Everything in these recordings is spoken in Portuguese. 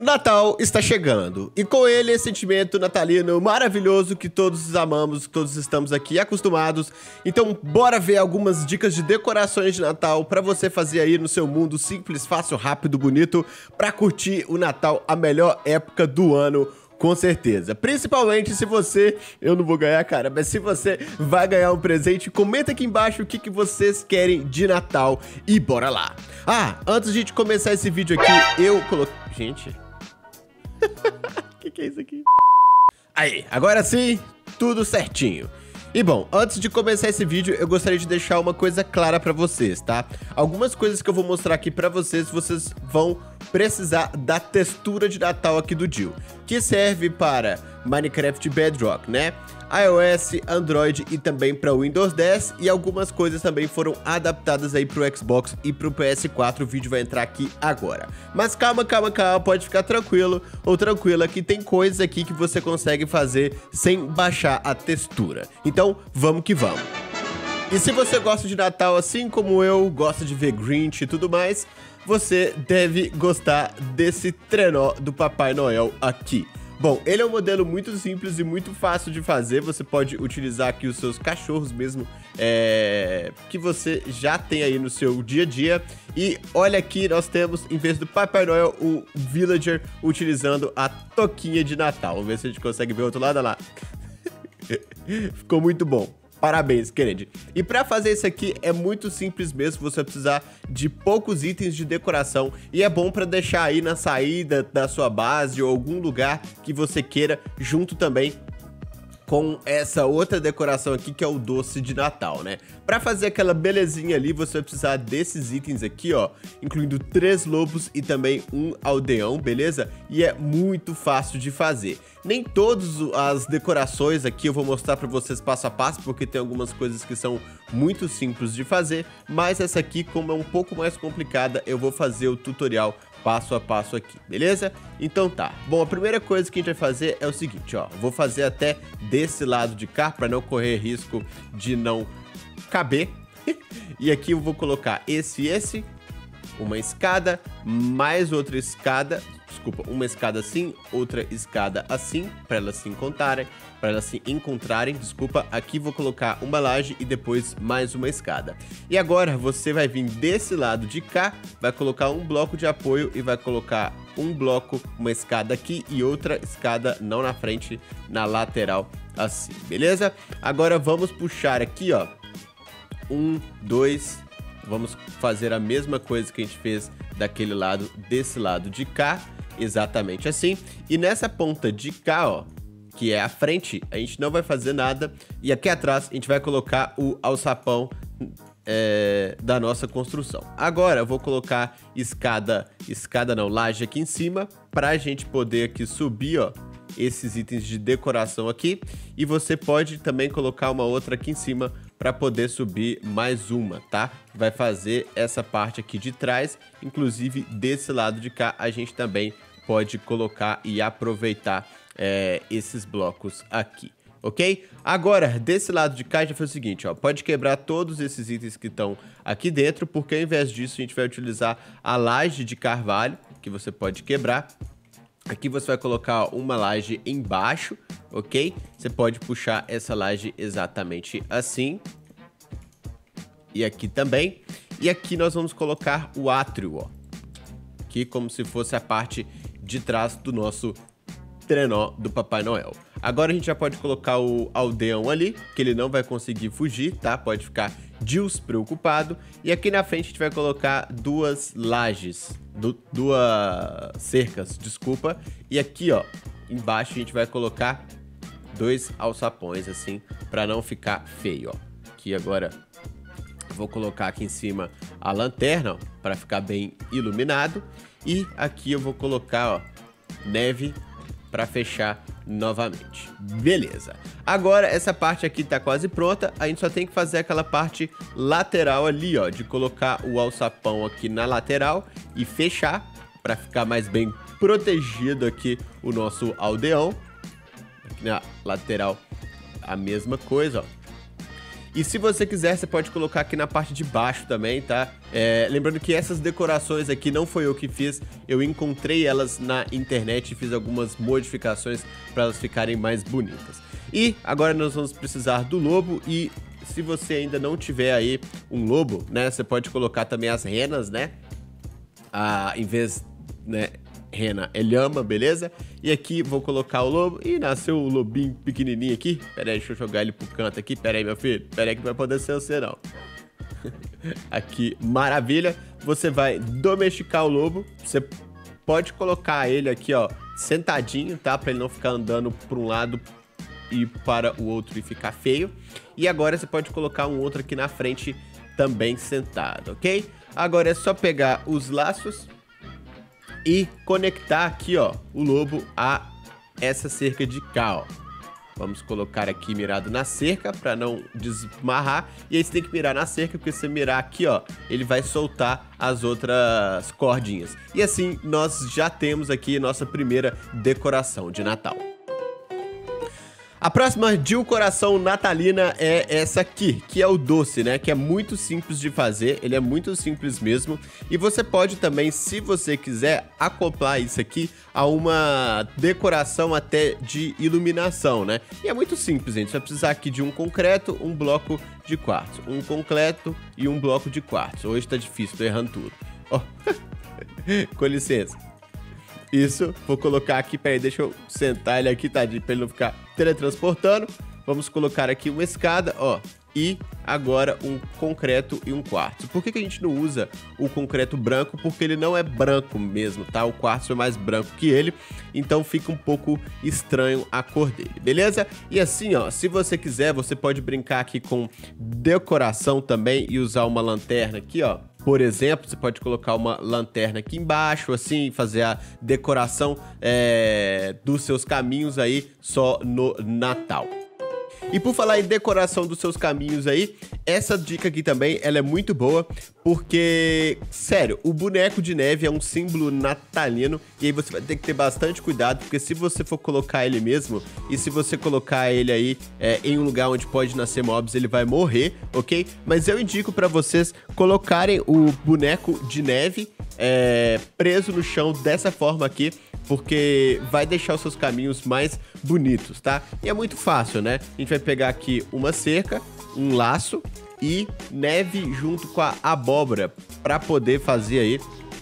Natal está chegando, e com ele esse sentimento natalino maravilhoso que todos amamos, que todos estamos aqui acostumados. Então bora ver algumas dicas de decorações de Natal para você fazer aí no seu mundo simples, fácil, rápido, bonito, para curtir o Natal, a melhor época do ano. Com certeza, principalmente se você, eu não vou ganhar, cara, mas se você vai ganhar um presente, comenta aqui embaixo o que vocês querem de Natal e bora lá. Ah, antes de a gente começar esse vídeo aqui, eu coloquei... Gente... que é isso aqui? Aí, agora sim, tudo certinho. E bom, antes de começar esse vídeo, eu gostaria de deixar uma coisa clara pra vocês, tá? Algumas coisas que eu vou mostrar aqui pra vocês, vocês vão precisar da textura de Natal aqui do Jill, que serve para Minecraft Bedrock, né? iOS, Android e também para Windows 10, e algumas coisas também foram adaptadas aí pro Xbox e pro PS4, o vídeo vai entrar aqui agora. Mas calma, pode ficar tranquilo ou tranquila que tem coisas aqui que você consegue fazer sem baixar a textura. Então, vamos que vamos. E se você gosta de Natal assim como eu, gosta de ver Grinch e tudo mais, você deve gostar desse trenó do Papai Noel aqui. Bom, ele é um modelo muito simples e muito fácil de fazer. Você pode utilizar aqui os seus cachorros mesmo, que você já tem aí no seu dia a dia. E olha aqui, nós temos, em vez do Papai Noel, o Villager utilizando a toquinha de Natal. Vamos ver se a gente consegue ver o outro lado, olha lá. Ficou muito bom. Parabéns, Kennedy. E pra fazer isso aqui é muito simples mesmo, você vai precisar de poucos itens de decoração e é bom pra deixar aí na saída da sua base ou algum lugar que você queira, junto também com essa outra decoração aqui que é o doce de Natal, né? Pra fazer aquela belezinha ali, você vai precisar desses itens aqui, ó, incluindo 3 lobos e também um aldeão, beleza? E é muito fácil de fazer. Nem todas as decorações aqui eu vou mostrar pra vocês passo a passo, porque tem algumas coisas que são muito simples de fazer, mas essa aqui, como é um pouco mais complicada, eu vou fazer o tutorial passo a passo aqui, beleza? Então tá. Bom, a primeira coisa que a gente vai fazer é o seguinte, ó. Vou fazer até desse lado de cá, pra não correr risco de não caber. E aqui eu vou colocar esse, uma escada, mais outra escada, desculpa, uma escada assim, outra escada assim, para elas se encontrarem, desculpa. Aqui vou colocar uma laje e depois mais uma escada. E agora você vai vir desse lado de cá, vai colocar um bloco de apoio e vai colocar um bloco, uma escada aqui e outra escada não na frente, na lateral, assim, beleza? Agora vamos puxar aqui, ó, 1, 2, vamos fazer a mesma coisa que a gente fez daquele lado, desse lado de cá, exatamente assim. E nessa ponta de cá, ó, que é a frente, a gente não vai fazer nada. E aqui atrás a gente vai colocar o alçapão da nossa construção. Agora eu vou colocar laje aqui em cima, pra gente poder aqui subir, ó, esses itens de decoração aqui. E você pode também colocar uma outra aqui em cima para poder subir mais uma, tá? Vai fazer essa parte aqui de trás, inclusive desse lado de cá a gente também pode colocar e aproveitar esses blocos aqui, ok? Agora, desse lado de cá já foi o seguinte, ó, pode quebrar todos esses itens que estão aqui dentro, porque ao invés disso a gente vai utilizar a laje de carvalho, que você pode quebrar. Aqui você vai colocar uma laje embaixo, ok? Você pode puxar essa laje exatamente assim. E aqui também. E aqui nós vamos colocar o átrio, ó. Aqui como se fosse a parte de trás do nosso trenó do Papai Noel. Agora a gente já pode colocar o aldeão ali, que ele não vai conseguir fugir, tá? Pode ficar despreocupado. E aqui na frente a gente vai colocar duas lajes, duas cercas, desculpa. E aqui, ó, embaixo a gente vai colocar 2 alçapões, assim, pra não ficar feio, ó. Aqui agora vou colocar aqui em cima a lanterna, ó, pra ficar bem iluminado. E aqui eu vou colocar, ó, neve para fechar novamente. Beleza. Agora essa parte aqui tá quase pronta. A gente só tem que fazer aquela parte lateral ali, ó, de colocar o alçapão aqui na lateral e fechar para ficar mais bem protegido aqui o nosso aldeão. Aqui na lateral a mesma coisa, ó. E se você quiser, você pode colocar aqui na parte de baixo também, tá? Lembrando que essas decorações aqui não foi eu que fiz, eu encontrei elas na internet e fiz algumas modificações para elas ficarem mais bonitas. E agora nós vamos precisar do lobo e se você ainda não tiver aí um lobo, né, você pode colocar também as renas, né? Em vez, né, rena é lhama, beleza? E aqui vou colocar o lobo. Ih, nasceu o lobinho pequenininho aqui. Pera aí, deixa eu jogar ele pro canto aqui. Pera aí, meu filho. Pera aí que não vai poder ser você, não. Aqui, maravilha. Você vai domesticar o lobo. Você pode colocar ele aqui, ó, sentadinho, tá? Pra ele não ficar andando pra um lado e para o outro e ficar feio. E agora você pode colocar um outro aqui na frente também sentado, ok? Agora é só pegar os laços e conectar aqui, ó, o lobo a essa cerca de cá, ó. Vamos colocar aqui mirado na cerca para não desmarrar. E aí você tem que mirar na cerca, porque se você mirar aqui, ó, ele vai soltar as outras cordinhas. E assim nós já temos aqui nossa primeira decoração de Natal. A próxima decoração natalina é essa aqui, que é o doce, né? Que é muito simples de fazer, ele é muito simples mesmo. E você pode também, se você quiser, acoplar isso aqui a uma decoração até de iluminação, né? E é muito simples, gente. Você vai precisar aqui de um concreto, um bloco de quartzo. Um concreto e um bloco de quartzo. Hoje tá difícil, tô errando tudo. Oh. Com licença. Isso, vou colocar aqui, peraí, deixa eu sentar ele aqui, tadinho, pra ele não ficar teletransportando. Vamos colocar aqui uma escada, ó, e agora um concreto e um quartzo. Por que a gente não usa o concreto branco? Porque ele não é branco mesmo, tá? O quartzo é mais branco que ele, então fica um pouco estranho a cor dele, beleza? E assim, ó, se você quiser, você pode brincar aqui com decoração também e usar uma lanterna aqui, ó. Por exemplo, você pode colocar uma lanterna aqui embaixo, assim, fazer a decoração dos seus caminhos aí só no Natal. E por falar em decoração dos seus caminhos aí, essa dica aqui também, ela é muito boa, porque, sério, o boneco de neve é um símbolo natalino, e aí você vai ter que ter bastante cuidado, porque se você for colocar ele mesmo, e se você colocar ele aí em um lugar onde pode nascer mobs, ele vai morrer, ok? Mas eu indico pra vocês colocarem o boneco de neve preso no chão dessa forma aqui, porque vai deixar os seus caminhos mais bonitos, tá? E é muito fácil, né? A gente vai pegar aqui uma cerca, um laço e neve junto com a abóbora para poder fazer aí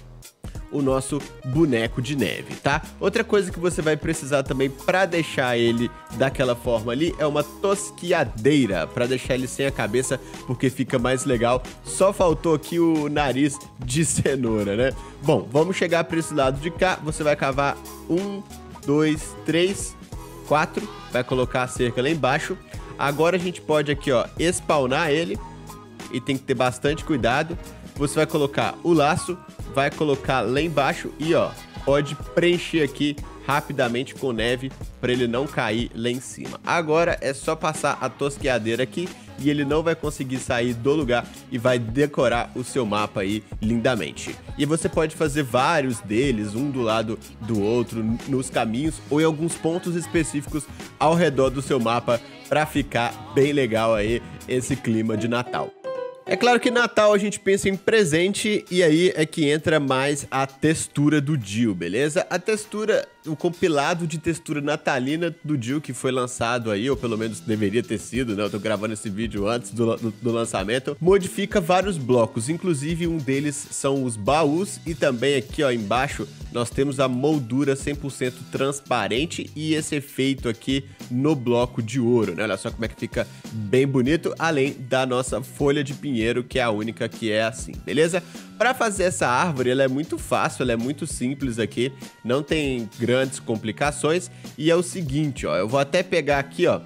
o nosso boneco de neve, tá? Outra coisa que você vai precisar também para deixar ele daquela forma ali é uma tosquiadeira, para deixar ele sem a cabeça, porque fica mais legal. Só faltou aqui o nariz de cenoura, né? Bom, vamos chegar para esse lado de cá. Você vai cavar 1, 2, 3, 4, vai colocar a cerca lá embaixo. Agora a gente pode aqui, ó, spawnar ele e tem que ter bastante cuidado. Você vai colocar o laço, vai colocar lá embaixo e, ó, pode preencher aqui rapidamente com neve para ele não cair lá em cima. Agora é só passar a tosqueadeira aqui e ele não vai conseguir sair do lugar e vai decorar o seu mapa aí lindamente. E você pode fazer vários deles, um do lado do outro, nos caminhos ou em alguns pontos específicos ao redor do seu mapa para ficar bem legal aí esse clima de Natal. É claro que Natal a gente pensa em presente e aí é que entra mais a textura do Dio, beleza? A textura, o compilado de textura natalina do Dio que foi lançado aí, ou pelo menos deveria ter sido, né? Eu tô gravando esse vídeo antes do lançamento, modifica vários blocos, inclusive um deles são os baús e também aqui, ó, embaixo nós temos a moldura 100% transparente e esse efeito aqui no bloco de ouro, né? Olha só como é que fica bem bonito, além da nossa folha de pinheiro, que é a única que é assim, beleza? Para fazer essa árvore, ela é muito fácil, ela é muito simples aqui, não tem grandes complicações e é o seguinte, ó, eu vou até pegar aqui, ó,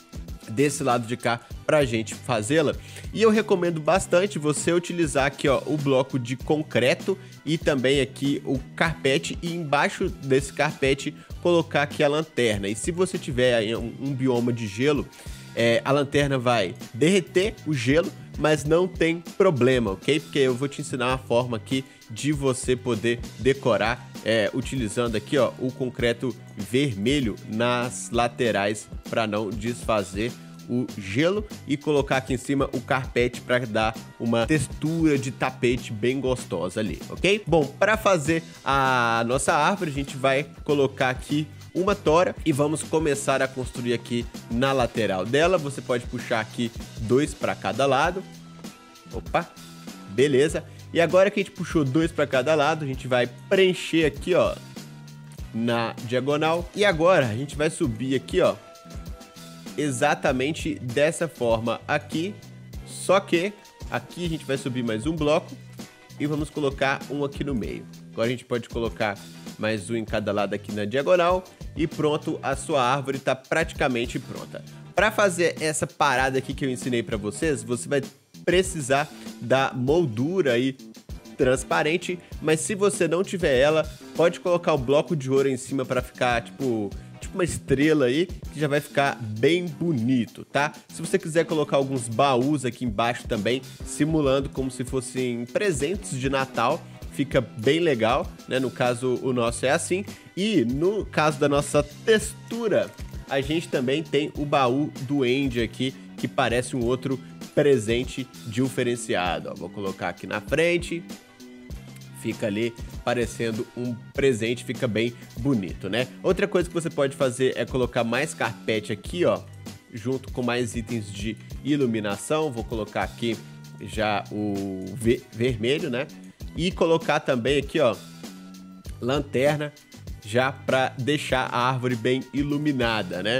desse lado de cá pra gente fazê-la. E eu recomendo bastante você utilizar aqui, ó, o bloco de concreto e também aqui o carpete e embaixo desse carpete colocar aqui a lanterna. E se você tiver aí um bioma de gelo, a lanterna vai derreter o gelo, mas não tem problema, ok? Porque eu vou te ensinar uma forma aqui de você poder decorar utilizando aqui, ó, o concreto vermelho nas laterais para não desfazer o gelo e colocar aqui em cima o carpete para dar uma textura de tapete bem gostosa ali, ok? Bom, para fazer a nossa árvore, a gente vai colocar aqui uma tora e vamos começar a construir aqui na lateral dela. Você pode puxar aqui 2 para cada lado. Opa, beleza. E agora que a gente puxou 2 para cada lado, a gente vai preencher aqui, ó, na diagonal. E agora a gente vai subir aqui, ó, exatamente dessa forma aqui. Só que aqui a gente vai subir mais um bloco e vamos colocar um aqui no meio. Agora a gente pode colocar mais um em cada lado aqui na diagonal e pronto, a sua árvore está praticamente pronta. Para fazer essa parada aqui que eu ensinei para vocês, você vai precisar da moldura aí transparente, mas se você não tiver ela, pode colocar o bloco de ouro em cima para ficar tipo uma estrela aí, que já vai ficar bem bonito, tá? Se você quiser colocar alguns baús aqui embaixo também, simulando como se fossem presentes de Natal, fica bem legal, né? No caso, o nosso é assim. E no caso da nossa textura, a gente também tem o baú do Andy aqui, que parece um outro presente diferenciado. Ó, vou colocar aqui na frente. Fica ali parecendo um presente, fica bem bonito, né? Outra coisa que você pode fazer é colocar mais carpete aqui, ó, junto com mais itens de iluminação. Vou colocar aqui já o vermelho, né? E colocar também aqui, ó, lanterna, já para deixar a árvore bem iluminada, né?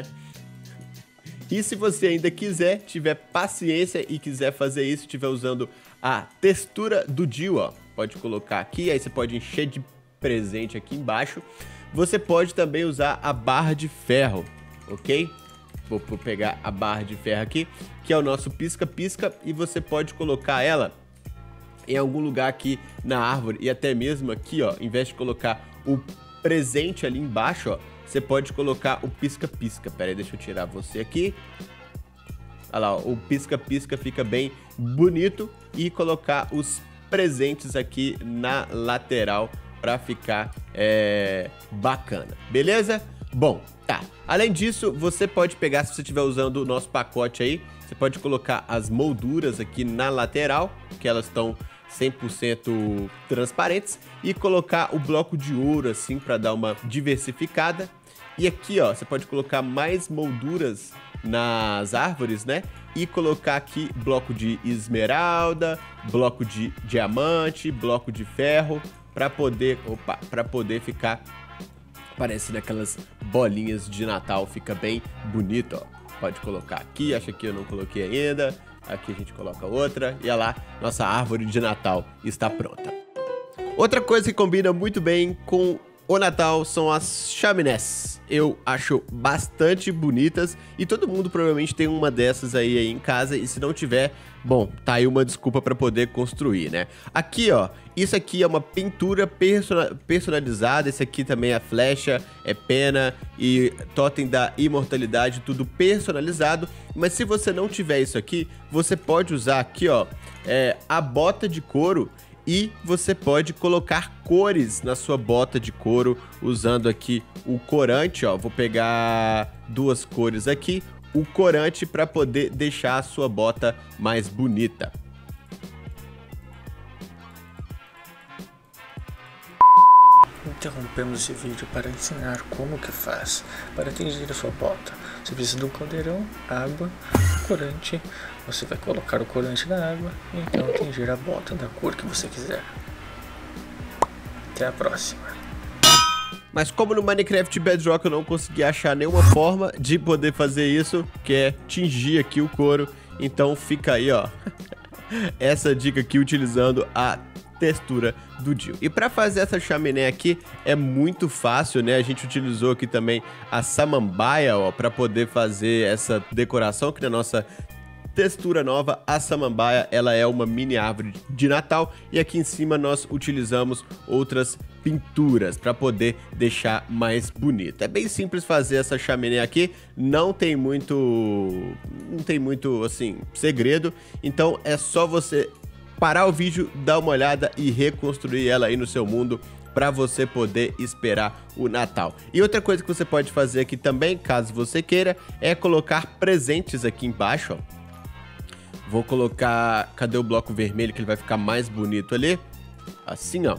E se você ainda quiser, tiver paciência e quiser fazer isso, estiver usando a textura do Jill, ó, pode colocar aqui, aí você pode encher de presente aqui embaixo. Você pode também usar a barra de ferro, ok? Vou pegar a barra de ferro aqui, que é o nosso pisca-pisca, e você pode colocar ela em algum lugar aqui na árvore, e até mesmo aqui, ó, em vez de colocar o presente ali embaixo, ó, você pode colocar o pisca-pisca. Pera aí, deixa eu tirar você aqui. Olha lá, ó, o pisca-pisca fica bem bonito, e colocar os presentes aqui na lateral para ficar bacana, beleza? Bom, tá. Além disso, você pode pegar, se você estiver usando o nosso pacote aí, você pode colocar as molduras aqui na lateral, que elas estão 100% transparentes, e colocar o bloco de ouro assim para dar uma diversificada. E aqui, ó, você pode colocar mais molduras nas árvores, né? E colocar aqui bloco de esmeralda, bloco de diamante, bloco de ferro, para poder ficar parecendo aquelas bolinhas de Natal, fica bem bonito, ó. Pode colocar aqui, acho que eu não coloquei ainda. Aqui a gente coloca outra e olha lá, nossa árvore de Natal está pronta. Outra coisa que combina muito bem com o Natal são as chaminés. Eu acho bastante bonitas e todo mundo provavelmente tem uma dessas aí em casa, e se não tiver, bom, tá aí uma desculpa para poder construir, né? Aqui, ó, isso aqui é uma pintura personalizada, esse aqui também é flecha, é pena e totem da imortalidade, tudo personalizado. Mas se você não tiver isso aqui, você pode usar aqui, ó, a bota de couro. E você pode colocar cores na sua bota de couro usando aqui o corante, ó. Vou pegar 2 cores aqui, o corante para poder deixar a sua bota mais bonita. Interrompemos esse vídeo para ensinar como que faz para tingir a sua bota. Você precisa de um caldeirão, água, corante. Você vai colocar o corante na água e então tingir a bota da cor que você quiser. Até a próxima. Mas como no Minecraft Bedrock eu não consegui achar nenhuma forma de poder fazer isso, que é tingir aqui o couro, então fica aí, ó, essa dica aqui utilizando a textura do Jill. E para fazer essa chaminé aqui é muito fácil, né? A gente utilizou aqui também a samambaia, ó, para poder fazer essa decoração aqui na nossa textura nova. A samambaia, ela é uma mini árvore de Natal, e aqui em cima nós utilizamos outras pinturas para poder deixar mais bonito. É bem simples fazer essa chaminé aqui, não tem muito assim segredo, então é só você parar o vídeo, dar uma olhada e reconstruir ela aí no seu mundo para você poder esperar o Natal. E outra coisa que você pode fazer aqui também, caso você queira, é colocar presentes aqui embaixo, ó. Vou colocar... Cadê o bloco vermelho que ele vai ficar mais bonito ali? Assim, ó.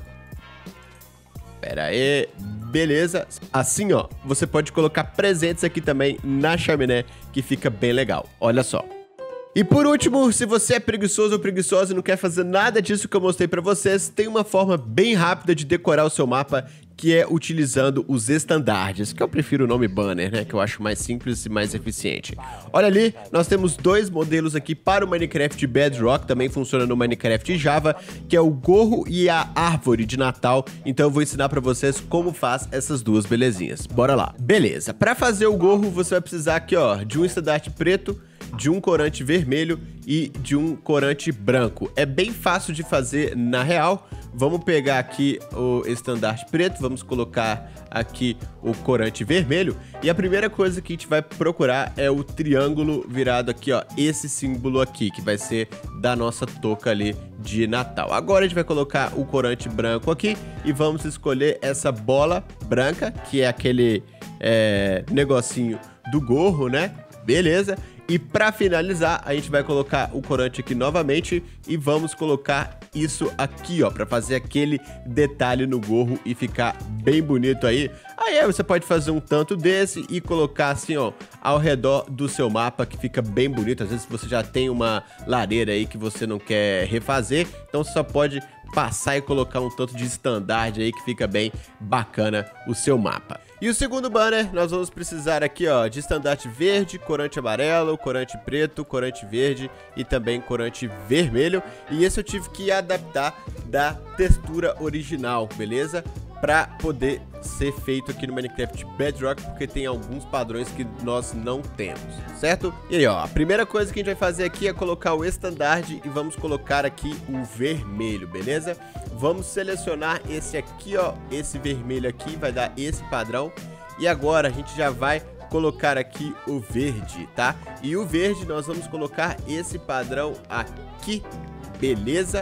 Pera aí. Beleza. Assim, ó. Você pode colocar presentes aqui também na chaminé, que fica bem legal. Olha só. E por último, se você é preguiçoso ou preguiçosa e não quer fazer nada disso que eu mostrei pra vocês, tem uma forma bem rápida de decorar o seu mapa, que é utilizando os estandartes, que eu prefiro o nome banner, né, que eu acho mais simples e mais eficiente. Olha ali, nós temos dois modelos aqui para o Minecraft Bedrock, também funciona no Minecraft Java, que é o gorro e a árvore de Natal. Então eu vou ensinar pra vocês como faz essas duas belezinhas. Bora lá. Beleza, pra fazer o gorro você vai precisar aqui, ó, de um estandarte preto, de um corante vermelho e de um corante branco. É bem fácil de fazer na real. Vamos pegar aqui o estandarte preto, vamos colocar aqui o corante vermelho. E a primeira coisa que a gente vai procurar é o triângulo virado aqui, ó, esse símbolo aqui, que vai ser da nossa touca ali de Natal. Agora a gente vai colocar o corante branco aqui e vamos escolher essa bola branca, que é aquele negocinho do gorro, né? Beleza. E para finalizar, a gente vai colocar o corante aqui novamente e vamos colocar isso aqui, ó, para fazer aquele detalhe no gorro e ficar bem bonito aí. Aí você pode fazer um tanto desse e colocar assim, ó, ao redor do seu mapa, que fica bem bonito. Às vezes você já tem uma lareira aí que você não quer refazer, então você só pode passar e colocar um tanto de estandarte aí que fica bem bacana o seu mapa. E o segundo banner, nós vamos precisar aqui, ó, de estandarte verde, corante amarelo, corante preto, corante verde e também corante vermelho. E esse eu tive que adaptar da textura original, beleza? Pra poder ser feito aqui no Minecraft Bedrock, porque tem alguns padrões que nós não temos, certo? E aí, ó, a primeira coisa que a gente vai fazer aqui é colocar o estandarte e vamos colocar aqui o vermelho, beleza? Vamos selecionar esse aqui, ó, esse vermelho aqui, vai dar esse padrão. E agora a gente já vai colocar aqui o verde, tá? E o verde nós vamos colocar esse padrão aqui, beleza?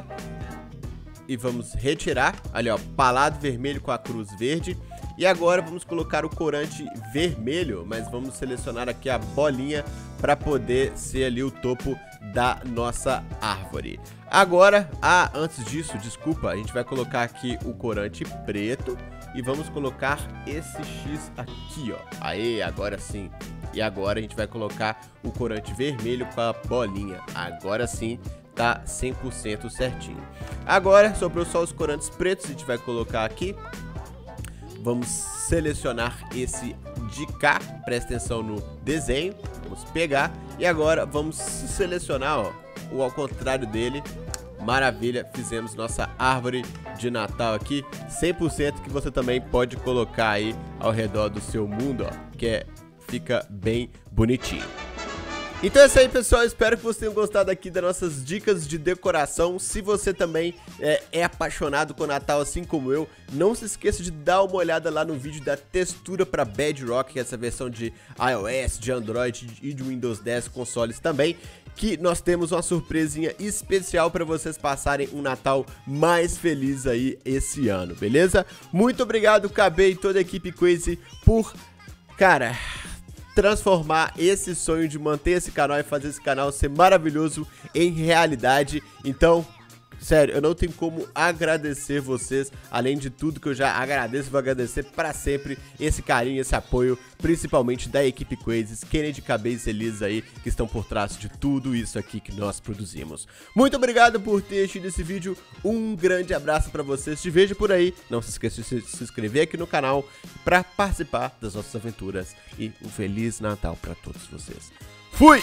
E vamos retirar, ali ó, palado vermelho com a cruz verde. E agora vamos colocar o corante vermelho, mas vamos selecionar aqui a bolinha para poder ser ali o topo da nossa árvore. Agora, antes disso, desculpa, a gente vai colocar aqui o corante preto e vamos colocar esse X aqui, ó. Aí, agora sim. E agora a gente vai colocar o corante vermelho com a bolinha. Agora sim. Tá 100% certinho. Agora sobrou só os corantes pretos, a gente vai colocar aqui. Vamos selecionar esse de cá, presta atenção no desenho. Vamos pegar e agora vamos selecionar, ó, o ao contrário dele. Maravilha, fizemos nossa árvore de Natal aqui 100%, que você também pode colocar aí ao redor do seu mundo, ó, que fica bem bonitinho. Então é isso aí, pessoal, espero que vocês tenham gostado aqui das nossas dicas de decoração. Se você também é apaixonado com o Natal assim como eu, não se esqueça de dar uma olhada lá no vídeo da textura para Bedrock, que é essa versão de iOS, de Android e de Windows 10 consoles também, que nós temos uma surpresinha especial para vocês passarem um Natal mais feliz aí esse ano, beleza? Muito obrigado, KB e toda a equipe Crazy por, cara, transformar esse sonho de manter esse canal e fazer esse canal ser maravilhoso em realidade. Então, sério, eu não tenho como agradecer vocês, além de tudo que eu já agradeço, vou agradecer para sempre esse carinho, esse apoio, principalmente da equipe Crazy, Kennedy, KB e Elisa aí, que estão por trás de tudo isso aqui que nós produzimos. Muito obrigado por ter assistido esse vídeo, um grande abraço para vocês, te vejo por aí, não se esqueça de se inscrever aqui no canal para participar das nossas aventuras e um Feliz Natal para todos vocês. Fui!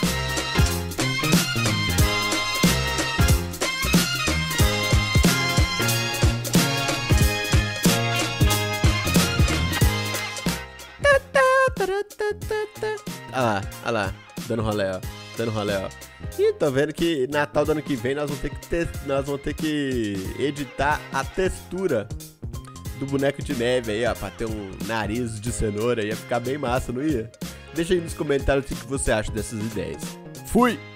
Olha lá, dando rolê, ó. E tô vendo que Natal do ano que vem nós vamos ter que editar a textura do boneco de neve aí, ó, pra ter um nariz de cenoura, ia ficar bem massa, não ia? Deixa aí nos comentários o que você acha dessas ideias. Fui!